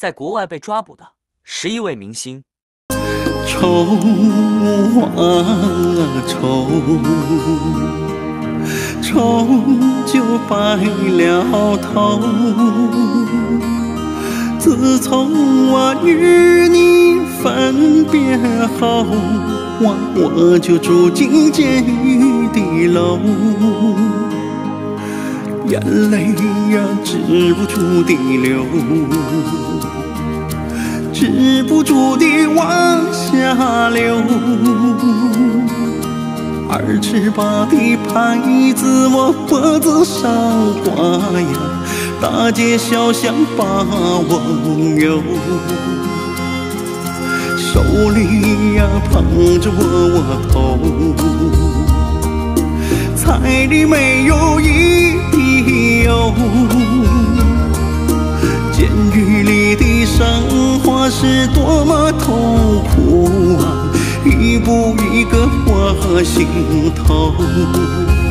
在国外被抓捕的11位明星。 愁啊愁，愁就白了头。自从我与你分别后，我就住进监狱的牢，眼泪呀止不住地流，止不住地往下流。二尺八的牌子我脖子上挂呀，大街小巷把我游，手里呀捧着我头，彩里没有一滴油。监狱里的生活是多么痛苦啊，一步一个我心头。